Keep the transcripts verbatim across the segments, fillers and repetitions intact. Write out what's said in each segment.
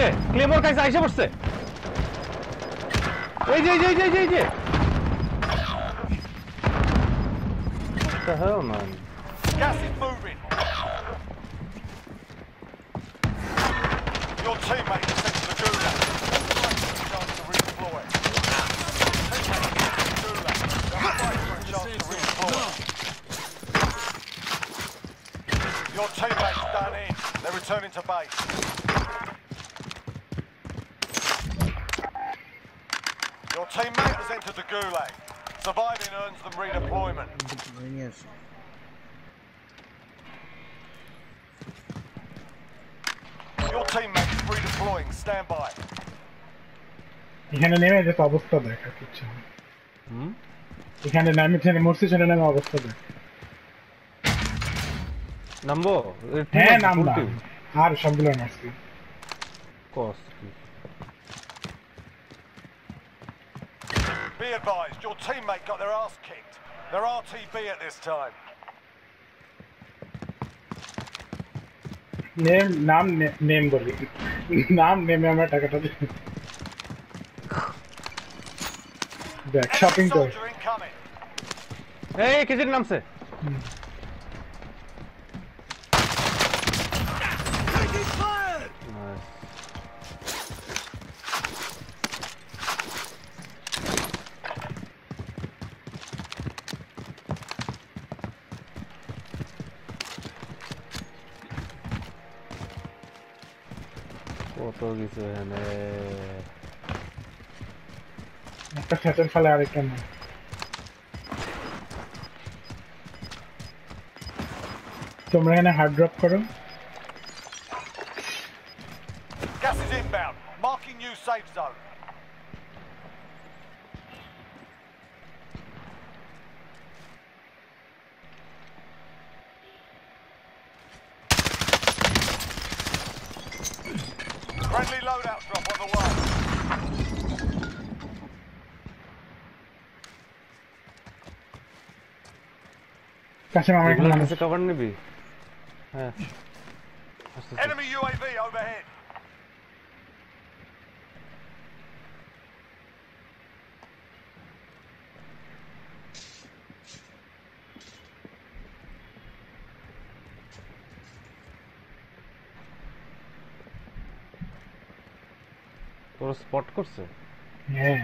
ক্লেমর কাছে আইসা পড়ছে এই যে এই যে এই যে এই যে What the hell, man? Gas is moving. Your teammate is sent to the gulag. Chance to redeploy. Your teammate's done in. They're returning to base. Your teammate has entered the gulag. Surviving earns them redeployment. Your teammate is redeploying. Stand by. এখানে নেমে যে অবস্থা দেখা কিছু হুম এখানে নামে ছেড়ে মরছি ছেড়ে নামে অবস্থা দেখ নামবো হ্যাঁ নামবা আর সবগুলো মারছি কস Be advised, your teammate got their ass kicked. They're R T B at this time. Name নাম নেম বলি নাম নেমে আমরা টাকাটা দিই দেখ শপিং কর এই কিসের নামছে কত কিছু এখানে একটা ফ্যাটের ফলে আরেকটা না তোমরা এখানে হার্ড ড্রপ করো Gas is inbound. Marking new safe zone. Friendly loadout drop on the way. কাছে আমার এগুলো কাছে কভার নিবি হ্যাঁ Enemy U A V overhead. তোর স্পট করছে হ্যাঁ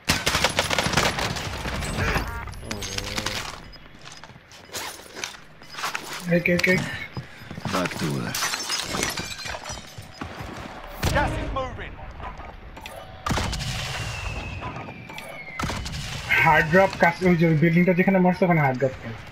Okay, okay. Back to work. Gas is moving. Hard drop কাছে ওই যে বিল্ডিংটা যেখানে মারছে ওখানে হার্ড ড্রপ করে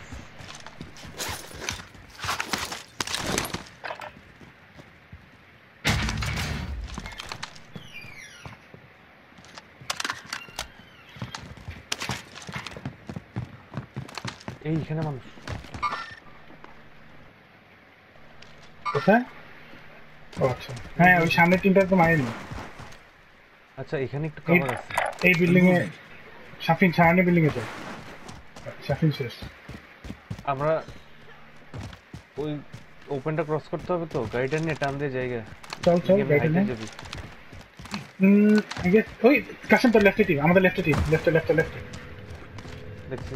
এইখানে মানুষ কোথায় আচ্ছা হ্যাঁ ওই সামনের টিমটা তো মারেনি আচ্ছা এখানে একটু কভার আছে এই বিল্ডিং এ শাফিন ছাড়ানি বিল্ডিং এ তো শাফিন শেষ আমরা ওই ওপেনটা ক্রস করতে হবে তো গাড়িটা নিয়ে টান দিয়ে জায়গা চল চল গাড়িটা নিয়ে যাবি হুম আই গেস ওই কাশন তো লেফট টিম আমাদের left team left left left দেখছি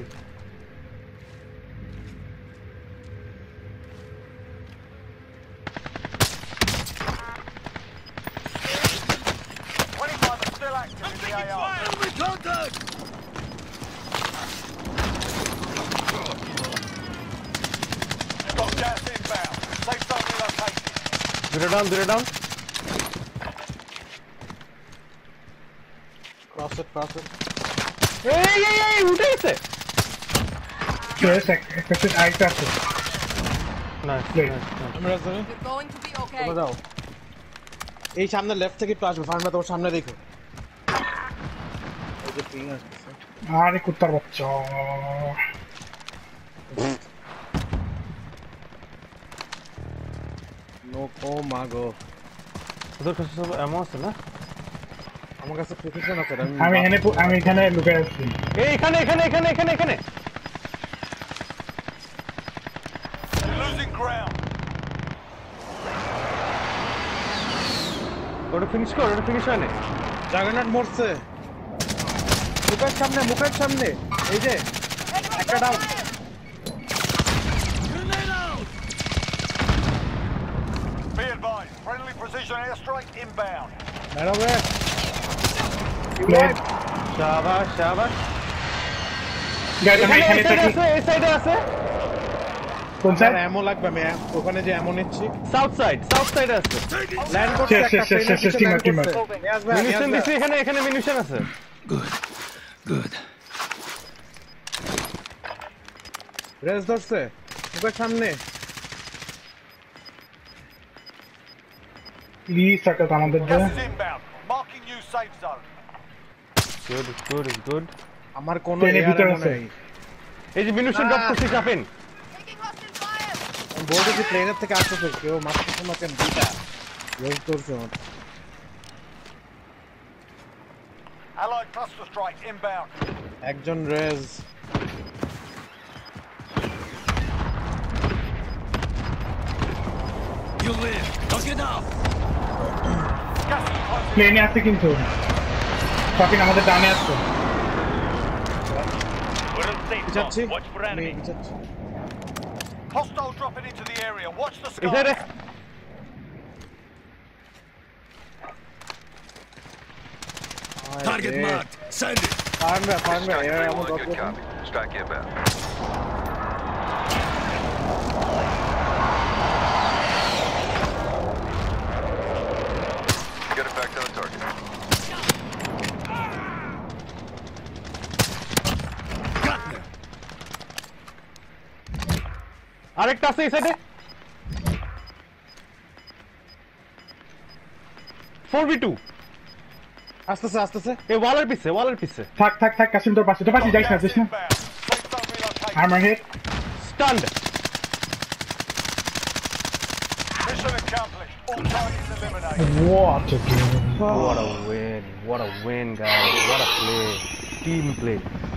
Dura down, dura down. Cross it, cross it. Hey, hey, hey, উঠে গেছে। Yes, একটু আইটা আছে। Nice, nice. আমরা যাবো। You're going to be okay. তোমরা যাও। এই সামনে লেফট থেকে একটু আসবে, ফার্মটা তোমার সামনে দেখো। এই যে পিং আসছে। আরে কুত্তার বাচ্চা। নো ও মাগো তোর কাছে সব এমন আছে না আমার কাছে প্রিসিশন আছে আমি এখানে আমি এখানে লুকিয়ে আছি এই এখানে এখানে এখানে এখানে এখানে losing ground ওটা ফিনিশ কর, ওটা ফিনিশ হয় না। জাগারনাট মরছে মুখের সামনে মুখের সামনে এই যে একটা down Be advised, friendly precision airstrike inbound. মেরোবে Played. শাবাশ শাবাশ। গাইড আমি এখানে এখানে এই থাকি। side আছে, এই সাইডে আছে। কোন স্যার সাইড? অ্যামো লাগবে আমি ওখানে যে অ্যামো নিচ্ছি সাউথ সাইড, সাউথ সাইডে আছে। ল্যান্ড করছে শেষ, একটা শেষ, শেষ, প্লেনের শেষ, পিছে টিমার, ল্যান্ড টিমার। করছে নিয়ে আসবে নিয়ে মিনিশন আসবে দিছি এখানে, এখানে মিনিশন আছে। Good. Good. রেস ধরছে মুখের সামনে প্লিজ সাকাত আমাদের যে Gas is inbound. Marking new safe zone. Good good good. আমার কোনো প্লেনের এয়ার ভিতরে অ্যামো আছে। নেই এই যে মিনিশন ড্রপ করছি চাপেন। আমি বলতে যে প্লেনের থেকে আসতেছে কেউ মারতেছে না কেন দুইটা রেস ধরছে আমার Allied cluster strike inbound. একজন রেস You live. Look it up. Gas is closing. প্লেনে আছে কিন্তু ফাকিং আমাদের ডানে আছে যাচ্ছি আমি যাচ্ছি Hostile dropping into the area. Watch the এই সাইডে sky. Target marked. Send it. ফার্মে ফার্মে এয়ার অ্যামো Good দরকার copy. Strike inbound. Get it back to the target. Got them. আরেকটা আছে এই সাইডে। ফোর ভি টু আসতেছে আসতেছে এই ওয়ালের পিছে, ওয়ালের পিছে। থাক থাক থাক কাশিম তোর পাশে তোর পাশে যাইস না Gas যাইস না inbound. Safe zone relocated. Armour head stand. Mission accomplished. All targets eliminated. What a game What a win, what a win guys, what a play, team play.